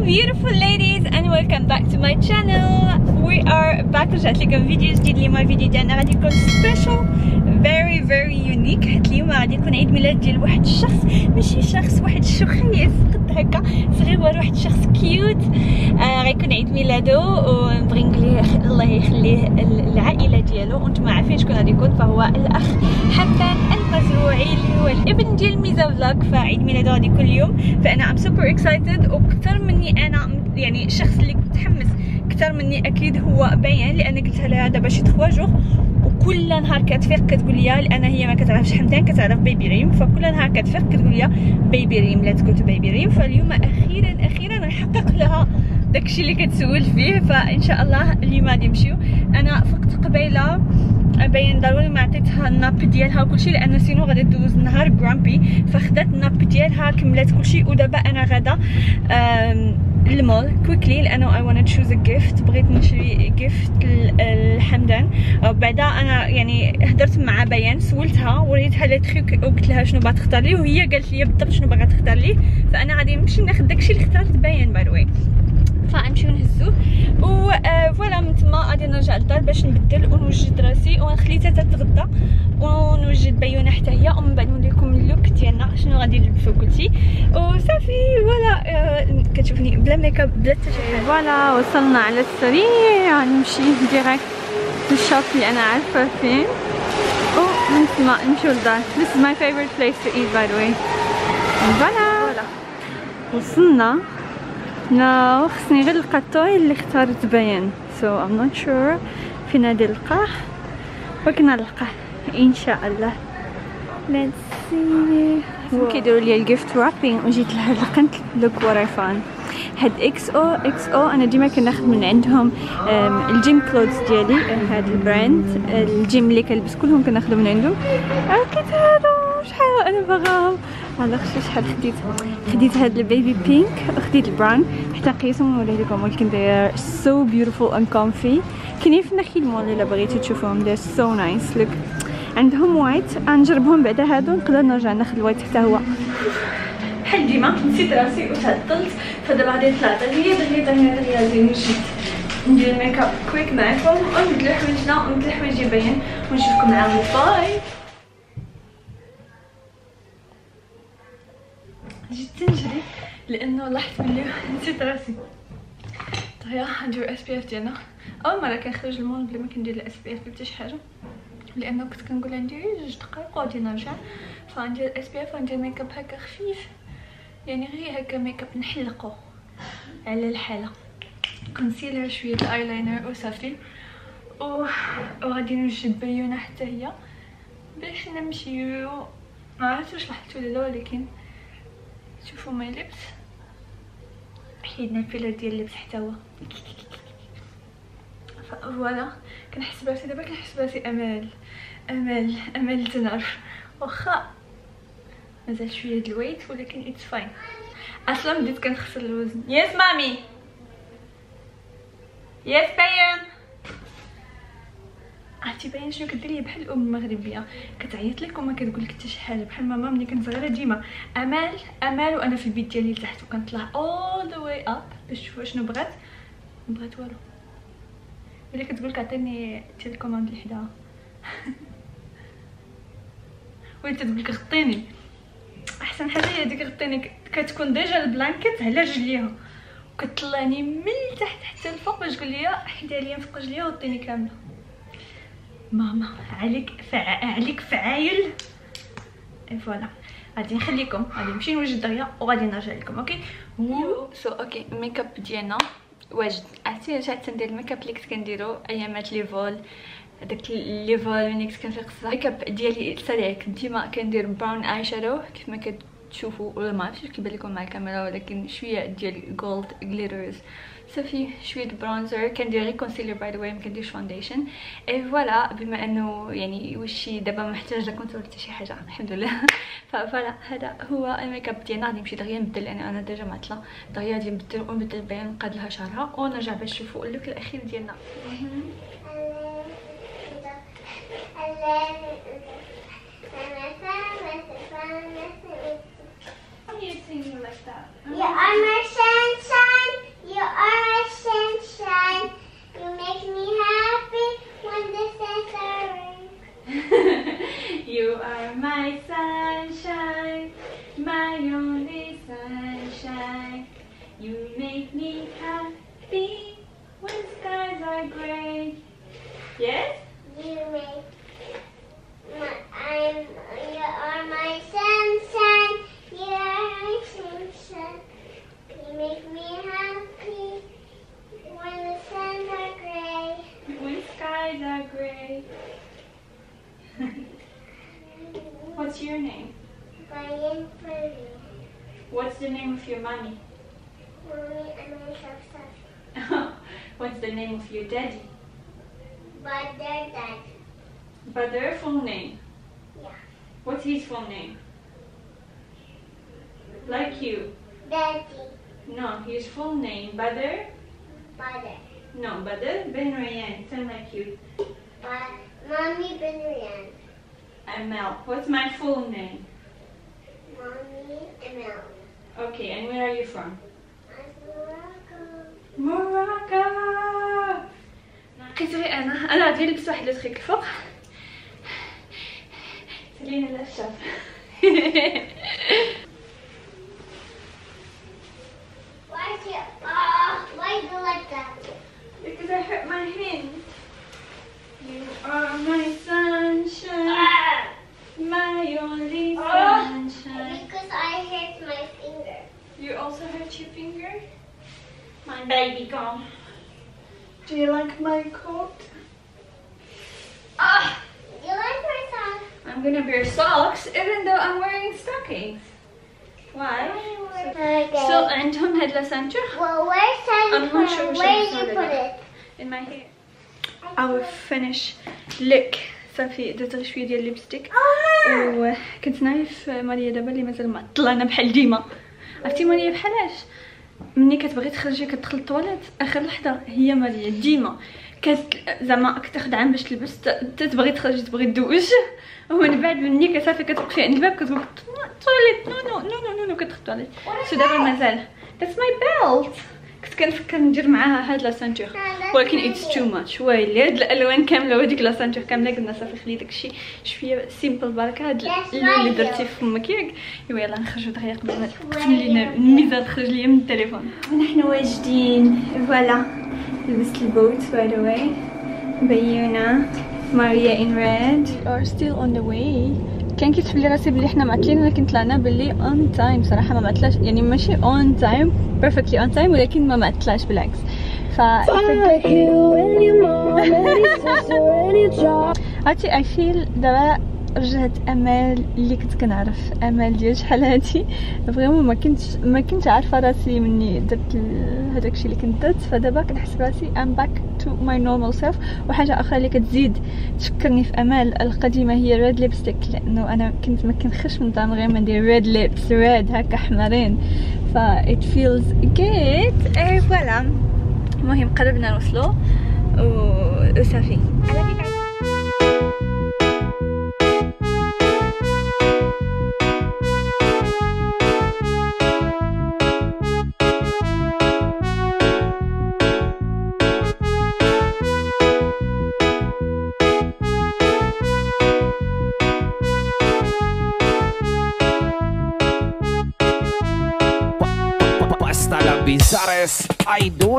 beautiful ladies and welcome back to my channel. We are back. رجعت لكم فيديو جديد. اليوم الفيديو ديالنا غادي يكون سبيشال very unique، حيت اليوم غادي يكون عيد ميلاد ديال واحد الشخص، ماشي شخص، واحد الشخيص قد هكا صغير، واحد الشخص كيوت. غيكون عيد ميلاده ونبغي نقول ليه الله يخليه العائله ديالو، وانتم عارفين شكون غادي يكون، فهو الاخ حمدان المزروعي اللي هو الابن ديال ميزا فلوج. فعيد ميلاده غادي يكون اليوم، فانا ام سوبر اكسايتد. واكثر مني انا يعني الشخص اللي متحمس اكثر مني اكيد هو بيان، لان قلتها لها دابا شي 3 جوغ وكل نهار كتفيق كتقول لي، لان هي ما كتعرفش حمدان، كتعرف بيبي ريم، فكل نهار كتفيق كتقول لي بيبي ريم، لا تقول بيبي ريم. فاليوم اخيرا نحقق لها داكشي اللي كتسول فيه، فان شاء الله اليوم غادي نمشيو. انا فقت قبيله باين ضروري ما عطيتها الناب ديالها وكلشي، لان سينو غادي دوز النهار جرامبي، فخدات الناب ديالها كملات كلشي. ودابا انا غادا المول كويكلي، لانه اي وانا تشوز ا جيفت، بغيت نشري جيفت لحمدان. بعدا انا يعني هضرت مع بيان، سولتها وريتها لي تريك وقلت لها شنو باغا تختار لي، وهي قالت لي بالضبط شنو باغا تختار لي. فانا غادي نمشي ناخذ داكشي اللي اختارت بيان باي ذا واي، فغنمشيو نهزو و فوالا. من تما غادي نرجع للدار باش نبدل ونوجد راسي ونخلي تاتا تتغدى ونوجد بيونه حتى هي، ومن بعد نوريكم اللوك ديالنا شنو غادي نلبسو كلشي وصافي. فوالا كتشوفني بلا ميكاب بلا حتى شي حاجه. فوالا وصلنا على السريع، غنمشي ديريكت للشوب اللي انا عارفه فين، ومن تما نمشيو للدار. This is my favorite place to eat by the way. فوالا وصلنا. لا خصني غير نلقى الطوي اللي اختارت بيان، so I'm not sure فين غادي نلقاه، ولكن غنلقاه ان شاء الله. let's see. كيديروا لي الجيفت رابين وجيت لها لقيت look what I found. هاد XO انا ديما كناخذ من عندهم الجيم كلودز ديالي، هاد البراند الجيم اللي كنلبس كلهم كناخذهم من عندهم. لقيت هادو شحال انا باغاهم، هذا شحال خديت هاد البيبي بينك وخديت البراون حتى نقيسهم ونوري لكم، ولكن they are so beautiful and comfy. كاينين في نخيل مول الا بغيتو تشوفوهم، they're so nice. look عندهم وايت، غنجربهم بعدا هادو، نقدر نرجع ناخذ الوايت حتى هو. بحال ديما نسيت راسي وتعطلت، فدابا غادي نطلع دغيا غادي نمشي ندير الميك اب كويك معكم ونبدلو حوايجنا ونبدل حوايجي باين ونشوفكم عاود. باي. جيت تنجري لانه لاحظت بلي نسيت راسي. طيب ندير اس بي اف ديالنا. اول مره كنخرج المول بلا ما كندير الاس بي اف بحتى شي حاجه، لانه كنت كنقول ندير 2 دقائق وغادي نرجع. فندير اس بي اف وندير ميك اب هكا خفيف، يعني غير هكا ميك اب نحلقو على الحاله، كونسيلر شويه ايلاينر وصافي. وغادي نوجد بيونه حتى هي باش نمشيو. ما عرفتش واش لاحظتوا ولا لا، ولكن شوفوا ماي لبس، حيدنا الفيلر ديال اللبس حتى هو. فوالا كنحس براسي دابا، كنحس براسي امل تنعرف، واخا مازال شويه د الويت، ولكن اتس فاين. اصلا بديت كنخسر الوزن. يس مامي، يس بيان. عرفتي باين شنو كدير لي؟ بحال الام المغربيه كتعيط لك وما كتقول لك حتى شي حاجه، بحال ماما ملي كنت صغيره ديما امال وانا في البيت ديالي لتحت، وكنطلع all the way up باش تشوفوا شنو بغات والو، ملي كتقول لك عطيني التيليكوموند اللي حداها ولا تقول لك غطيني. احسن حاجه هي ديك غطيني، كتكون ديجا البلانكيت على رجليها وكتطلعني من تحت حتى الفوق باش تقول لي حيدها ليا فوق رجليها وغطيني كامله. ماما عليك فعايل. فوالا غادي نخليكم، غادي نمشي نوجد دغيا وغادي نرجع لكم. اوكي اوكي الميك اب ديالنا واجد. عرفتي رجعت ندير الميك اب اللي كنت كنديرو ايامات ليفول، داك ليفول ملي كنت كنفيق الصباح. الميك اب ديالي سريع، كنت ديما كندير براون اي شادو كيف ما كتشوفوا، ولا ما عرفتش كيبان لكم مع الكاميرا، ولكن شويه ديال جولد جليترز صافي، شويه برونزر، كندير غير كونسيلر باي ذا واي، ما كنديرش فاونديشن. اي فوالا، بما انه يعني وشي دابا ما محتاج لا كونتور حتى شي حاجه الحمد لله. فوالا هذا هو الميك اب ديالنا. غادي نمشي دغيا نبدل، لان انا ديجا معطله، دغيا غادي نبدل بيان، نقاد لها شعرها ونرجع باش تشوفوا اللوك الاخير ديالنا. Are you singing like that? Yeah, I'm a sunshine. sunshine. You make me happy when skies are gray. Yes? You are my sunshine. You are my sunshine. You make me happy when the suns are gray. When skies are gray. What's your name? Brian Furry. What's the name of your mommy? Mommy and myself. What's the name of your daddy? But they're dead. But their full name? Yeah. What's his full name? Like you? Daddy. No, his full name. Badr? Father. No, Badr Ben Rayyan. Sound like you. But Mommy Ben Ryan. Amal. What's my full name? Mommy Emil. Okay, and where are you from? Morocco. Morocco. لقيت غير انا غادي نلبس واحد التريك الفوق. سالينا لا شاف. Why do you like that? Because I hurt my hand. You are my sunshine, my only sunshine. Because I hurt my finger. You also hurt your finger? My baby girl. Do you like my coat? Ah! You like my socks? I'm gonna wear socks even though I'm wearing stockings. Why? Okay. So عندهم هاد لا سانتور. Well, where's I'm not sure where which you put it? in my hair. Our finish look. صافي درت غير شويه ديال الليبستيك وكنت نايف ماريا دابا اللي مازال ما طلعنا بحال ديما. عرفتي ماريا بحالاش ملي كتبغي تخرجي كتدخل الطواليت اخر لحظه هي ماريا ديما زعما كتاخد عام باش تلبس تبغي تخرجي تبغي تدوش ومن بعد ملي كتصافي كتوقفي عند الباب كتقول طواليت نو كتدخل الطواليت. سو دابا مازال that's my belt. كنت كنفكر ندير معاها هاد لا سانتور ولكن اتس تو ماتش. ويلي هاد الالوان كامله وهاديك لا سانتور كامله قلنا صافي خلي داكشي شويه سيمبل برك. هاد اللون اللي درتي في فمك ياك يلا نخرجوا دغيا قبل ما تقسم لينا الميزه تخرج ليا من التليفون. ونحن واجدين فوالا لبست البوت باي ذا واي بيونا ماريا ان ريد ار ستيل اون ذا واي. كان كيتحب لي راسي بلي حنا معطلين ولكن طلعنا باللي اون تايم. صراحه ما معطلاش يعني ماشي اون تايم بيرفكتلي اون تايم ولكن ما معطلاش بالعكس. ف عرفتي اي فيل دابا رجعت امال اللي كنت كنعرف امال ديال شحال هادي فريمون ما كنتش عارفه راسي مني درت هذاك الشيء اللي كنت درت. فدابا كنحس براسي ام باك تو ماي نورمال سيلف. وحاجه اخرى اللي كتزيد تفكرني في امال القديمه هي ريد ليبستيك لانه انا كنت ما كنخش من طعم غير ما ندير ريد ليبس ريد هكا حمرين ف it feels good. اي فوالا المهم قربنا نوصلوا وصافي. Hasta la Bizares Idol.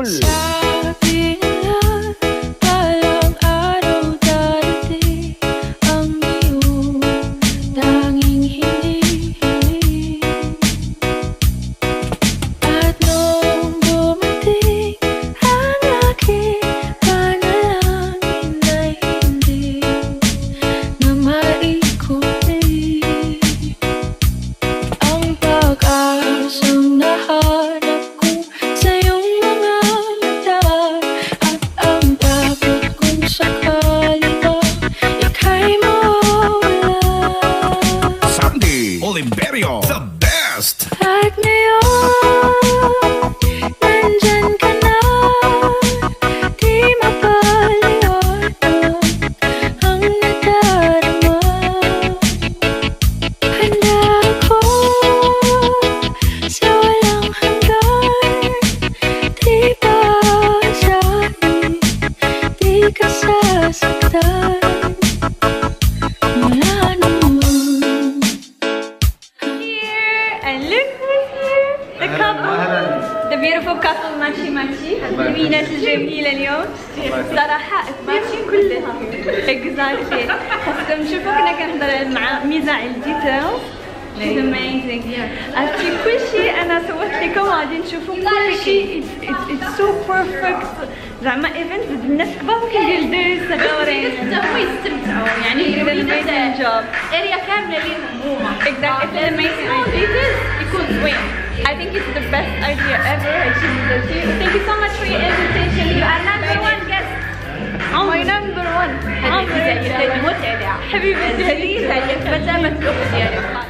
beautiful couple ماتشي البنات الجميلة اليوم صراحة ماشي كلها exactly. خاصكم تشوفوا كنا كنهضر مع ميزة على الديتيلز. It's amazing. عرفتي كلشي انا صورت لكم غادي تشوفوا كلشي it's so perfect. زعما ايفنت بالناس كبار كيدير ديس صغيرين حتى هما يستمتعوا يعني يديروا amazing job. اريا كاملة ليهم هما exactly. It's amazing يكون زوين. I think it's the best idea ever. Thank you so much for your invitation. You are number one guest. My number one. حبيبتي هذه هي فتامة الأخت ديالي.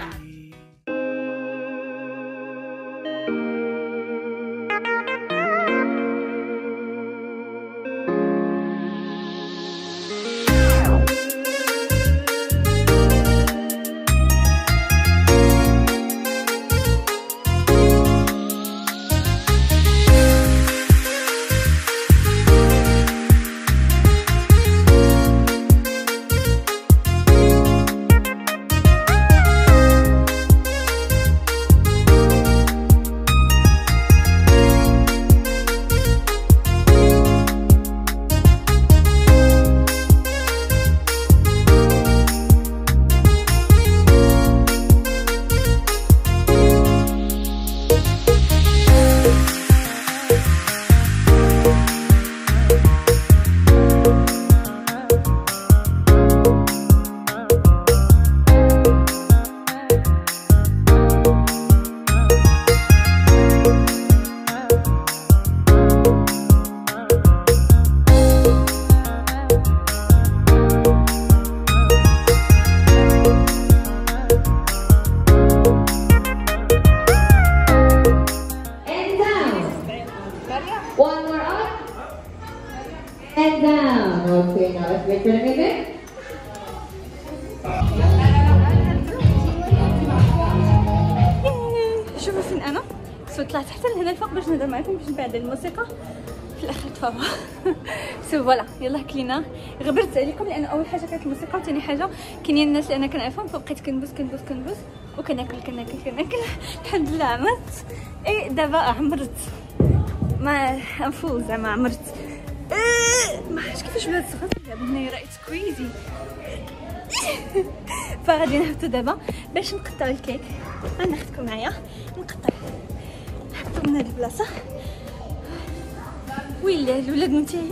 One more up and down. Okay, now let's wait for the music. شوفوا فين انا طلعت حتى لهنا الفوق باش نهضر معكم باش نبعد الموسيقى في الاخر تفاهموا. سو فوالا يلا كلينا غبرت عليكم لان اول حاجه كانت الموسيقى وثاني حاجه كاينين الناس اللي انا كنعرفهم فبقيت كنبوس وكناكل الحمد لله عمرت. اي دابا عمرت ما انفوز زعما عمرت ما عرفتش كيفاش بلاد الصغار دابا هنايا راه اتس كريزي. فغادي نهبطوا دابا باش نقطعوا الكيك. غناخذكم معايا نقطع نحطو من هاد البلاصه. ويلا الولاد منتهيين.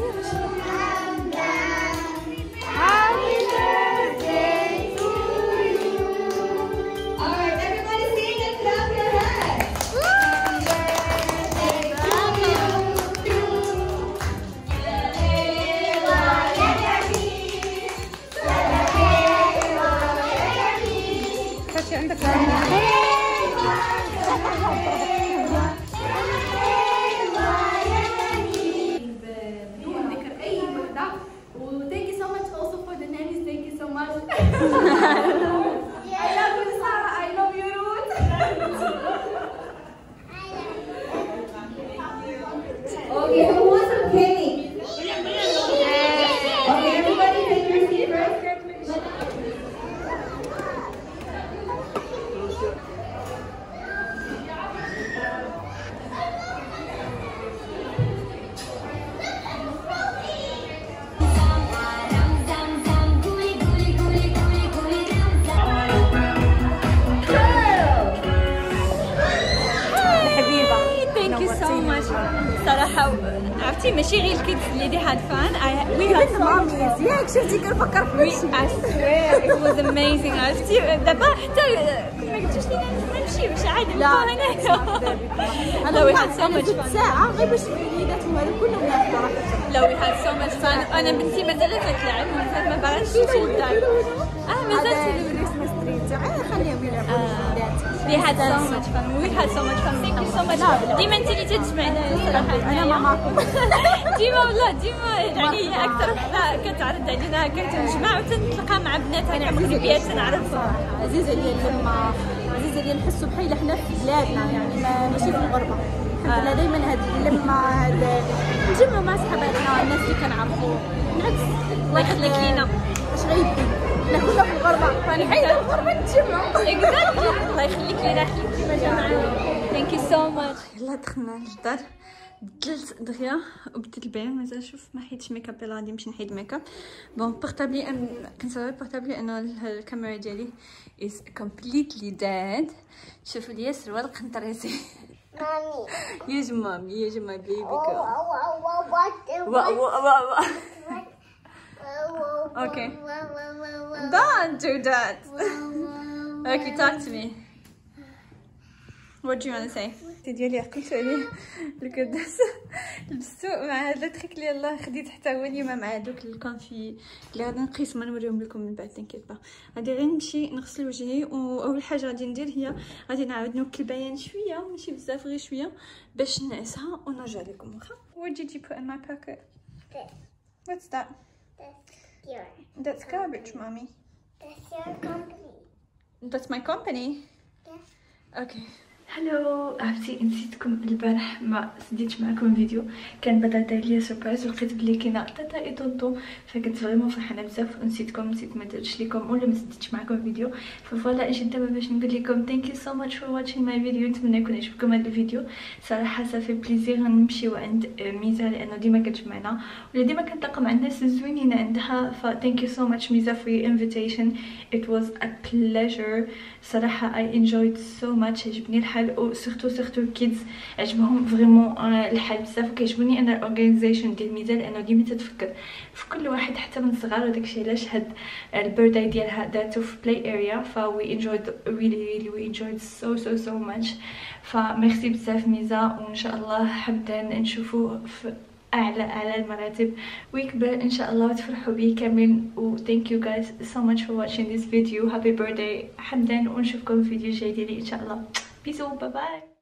عندك Thank you so much also for the nannies. Thank you so much. I love you, Sarah. I love you, Ruth. Okay, who wants some cake? Okay, everybody take your seat first. صراحه عرفتي ماشي غير الكيدز اللي دي هاد فان وي هاد ماميز ياك شفتي كنفكر في هادشي. I swear it was amazing. عرفتي دابا حتى كل ما قلتوش لينا نمشي باش عادي نبقاو هنايا. انا we had so much fun ساعه غير باش الوليدات هما كلهم يحضروا. لا we had so much fun. انا بنتي مازالت كتلعب مازال ما باغاش تمشي للدار. مازالت الكريسماس تري تاعي خليهم يلعبوا الوليدات. We had so much fun. We had so much fun. Thank you so much. ديما انت اللي تجمعنا صراحه. انا ما معكم. ديما والله ديما يعني اكثر وحده كتعرض علينا كنتجمع وتنتلاقى مع بنات هكا مغربيات تنعرفهم. عزيزه ليا اللمه، عزيزه ليا نحسوا بحال حنا في بلادنا يعني ماشي في الغربه. الحمد لله دائما هاد اللمه هاد نتجمعوا مع صحاباتنا الناس اللي كنعرفوا. بالعكس الله يخليك لينا. اش غيبين؟ حنا كنا في الغربه فنحيدوا الغربه نتجمعوا. اكزاكتلي الله يخليك لينا. ثانك يو سو ماتش. يلا دخلنا للدار، بدلت دغيا وبدلت البيان، مازال شوف ما حيدش ميكاب، يلا غادي نمشي نحيد ميكاب. بون بورطابلي كنت بورطابلي انه الكاميرا ديالي از كومبليتلي ديد. شوفوا لي سروال قنطريسي. Mommy. يا مامي يا ماي بيبي جيرل. Okay. Don't do that. Okay, talk to me. What do you want to say? ديالي عقلتو عليه الكداس لبستو مع هذا التريك اللي يلاه خديت حتى هو اليوم مع دوك الكونفي اللي غادي نقيس ما نوريهم لكم من بعد. تنكيت با غادي غير نمشي نغسل وجهي، واول حاجه غادي ندير هي غادي نعاود نوكل البيان شويه ماشي بزاف غير شويه باش نعسها ونرجع لكم. واخا. What did you put in my pocket? This. What's that? That's your. That's garbage, mommy. That's your company. That's my company. Yeah. اوكي. هلو عرفتي نسيتكم البارح ما سديتش معكم فيديو، كان بدل داير ليا سوربرايز ولقيت بلي كاينه تاتا اي طونطو، فكنت فريمون فرحانه بزاف ونسيتكم، نسيت ما درتش لكم ولا ما سديتش معكم فيديو. فوالا اجيت دابا باش نقول لكم ثانك يو سو ماتش فور واتشين ماي فيديو. نتمنى يكون عجبكم هذا الفيديو صراحه، صافي بليزير نمشيو عند ميزا لانه ديما كتجمعنا ولا ديما كنتلاقى مع الناس الزوينين عندها. ف ثانك يو سو ماتش ميزا for your invitation. It was a pleasure صراحه. I enjoyed so much. عجبني الحال و سورتو الكيدز عجبهم فريمون الحال بزاف، وكيعجبني انا الاورغانيزيشن ديال ميزا لانه ديما تتفكر في كل واحد حتى من الصغار، وداكشي علاش هاد البيرثداي ديالها داتو في بلاي اريا. ف we enjoyed really we enjoyed so much. فميرسي بزاف ميزا، وان شاء الله حبدا نشوفو في اعلى المراتب ويكبر ان شاء الله وتفرحوا بيه كاملين. و thank you guys so much for watching this video. happy birthday حمدان، ونشوفكم في فيديو جاي ديالي ان شاء الله. Peace out, bye bye.